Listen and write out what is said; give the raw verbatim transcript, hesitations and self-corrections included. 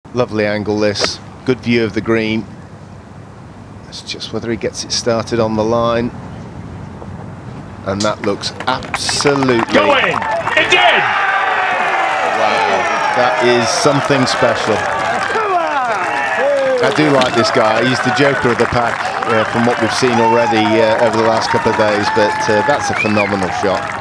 Lovely angle this, good view of the green. It's just whether he gets it started on the line. And that looks absolutely... Go in! It did! Wow, that is something special. I do like this guy. He's the joker of the pack uh, from what we've seen already uh, over the last couple of days, but uh, that's a phenomenal shot.